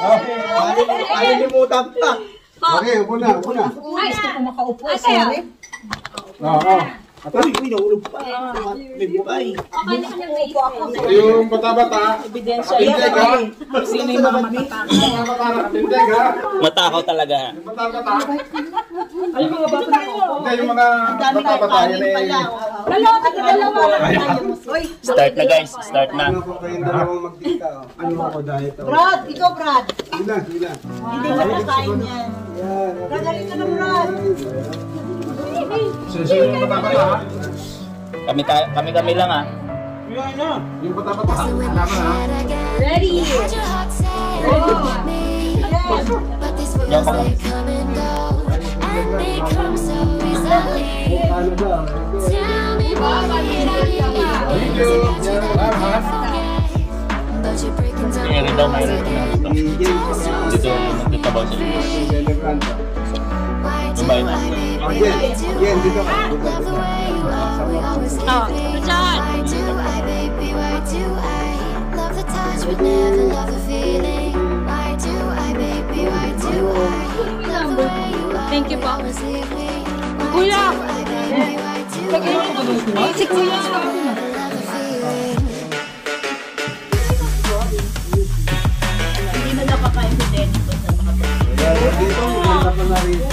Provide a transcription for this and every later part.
Malilimutan pa. Okay, upo na. Gusto ko makaupo. Sorry. Oo. Uy, nahulog pa. May bukay. Yung bata-bata. Ebidensya yan. Sino yung mga matataka? Matakaw talaga. Yung bata-bata. Ay, mga bata na ako. Hindi, yung mga bata-bata. Start na guys, start na. Ano po kayong dalawang magdita? Ano ako dahil? Brad, ikaw Brad. Sila. Hindi ka nakain yan. Gagaling ka na Brad. Sino yung bata-bata? Kami lang ha. Yung bata-bata. Alam na. Ready. Mayroon daw dito. Dito magtatabaw sila. Lumbay na. Yan, dito ka. Thank you po. Kuya! Si Kuya! Hindi na nakakain si Dennis sa mga Dito, maganda pa na rin.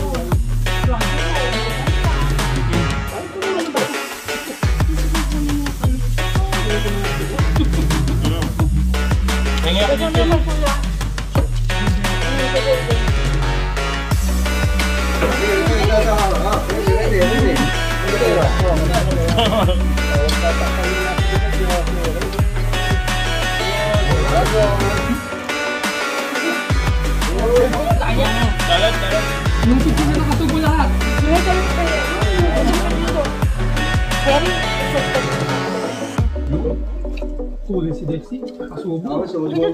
Yung picture na nakatubo lahat. Kulit si Dexy. Kasubo.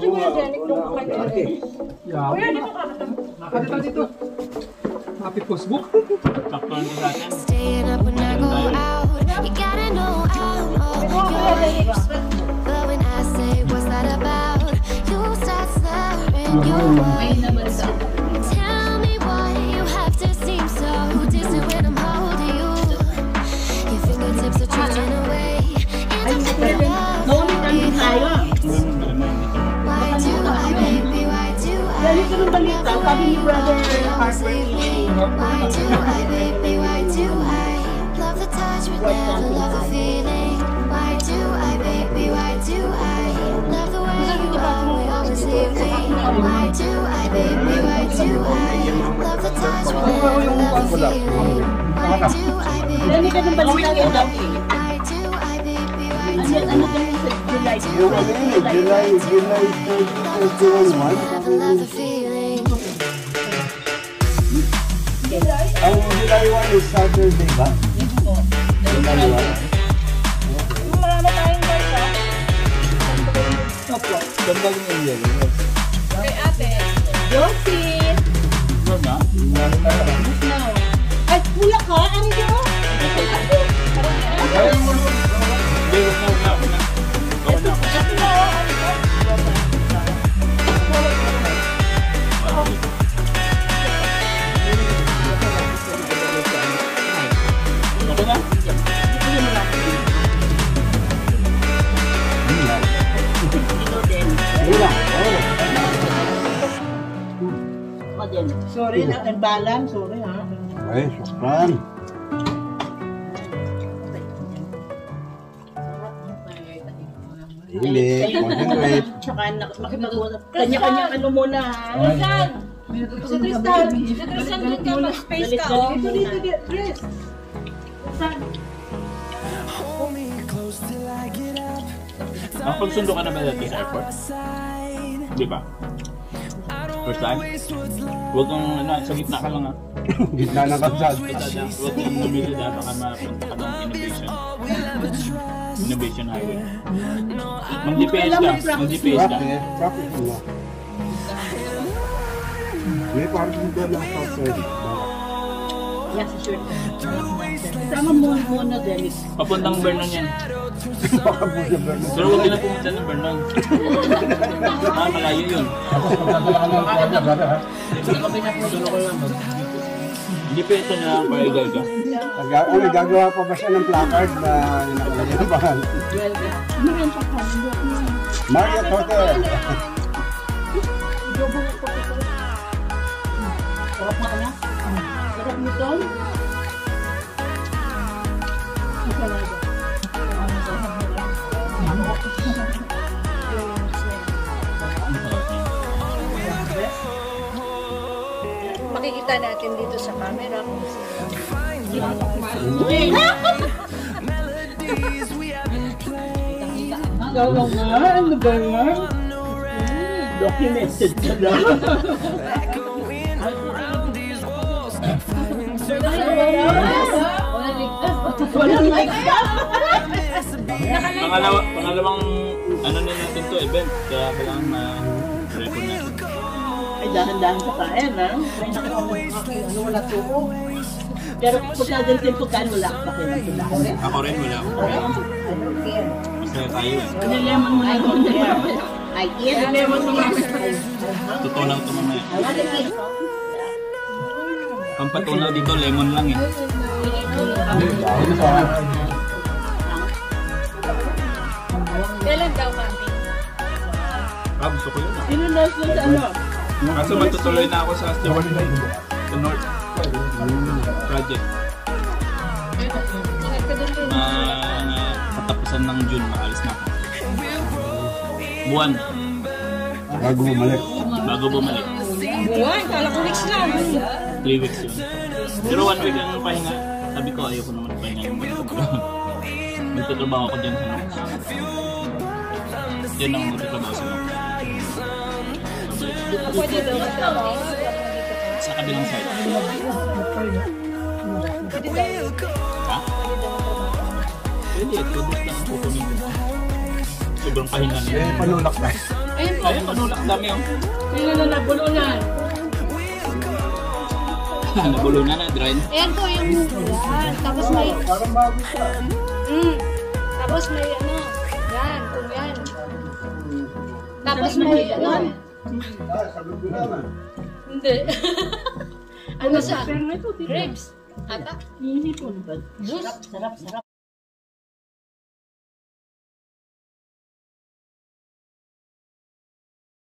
Yaw. Nakadita dito. Happy Facebook. Staying up when I go out, you gotta know I'm all yours. But when I say what's that about, you start slurring your words. Tell me why you have to seem so distant when I'm holding you. Your fingertips are drifting away into the love. Why do I, baby, why do I? Why do I, baby, why do I? Love the touch but never love the feeling. Why do I, baby, why do I? Love the way you are, we always leave me. Why do I, baby, why do I? Love the touch but never love the feeling. Why do I, baby, why do I? Why do I, baby, why do I? Love the feeling. Ang July 1 is Saturday ba? July 1. Marami tayong guys ha. Opo, ganda yung Indian. Kay ate. Josie. Good na? Ay, pula ka? Ano yun? Kaya mo Hindi, wag na. Sorry na, imbalance. Sorry ha. ay, sukran. Hindi, concentrate. Tsaka makipag-usap. Kanya-kanya ano muna ha. Tristan! Si Tristan! Si Tristan doon ka, mag-space ka. Dito, Chris. Tristan. Nakapagsundo ka na ba dati sa airport? Di ba? First time? Huwag kang sa gitna ka lang ha. Gitna ng kalsad. Huwag kang bumili dahil baka mapunta ka ng Innovation Highway. Mag-GPS ka. Traffic nila. May parking doon ng outside. Yan si shirt. Sama mo muna, Dennis. Papuntang Vernon yan. Baka po siya ba? Pero huwag ka na pumunta ng Vernon. Malayo yun. Tapos magdadala ka ng order, brother, ha? Hindi pa ito na parigal ka. Gagawa pa ba siya ng placard na nakalagay na ba? Marriott Hotel. Sarap mo na? Sarap mo ito? Makikita natin dito sa camera kung Gawang nga, ano ba nga? Documented ka lang. Walang like ka! Pangalawang ano na natin to event. Kaya kailangan ma-record natin. Ay, dahan-dahan sa kain, ha? May ano, wala tuko. Pero pagka ganito yung pagkaan, wala ka pa kayo ng tula. Ako rin, wala ako. Masaya tayo eh. Nilemon mo na doon. Ay, yan. Nilemon mo na. Totoo lang ito mamaya. Pampatunaw dito, lemon lang eh. kailan daw kami? Gusto ko yun ah. Inunas mo sa ano? Kaso matutuloy na ako sa Stewart sa North Project. Katapusan ng June, maalis na ako. Buwan. Bago bumalik. Bago bumalik. Buwan, kala ko weeks lang. 3 weeks yun. Pero 1 week ang pahinga. Sabi ko ayoko naman pahinga ng magtatrabaho ako dyan sa North. Yan ang magtatrabaho sa North. Pwede daw magtrabaho. Sa kabilang side. Pwede daw. Ha? Pwede, produce lang po kami. Sobrang pahinga na yun. Panulak na. Ayun po. Ayun, panulak dami yun. Sino na nabulunan? Nabulunan na, dry na. Ayan po yung yan. Tapos may... Parang bago siya. Tapos may ano. Yan. Yan. Tapos may ano. Sabi ko naman. Hindi. Ano siya? Grapes. Ata? Hindi po. Juice. Sarap, sarap.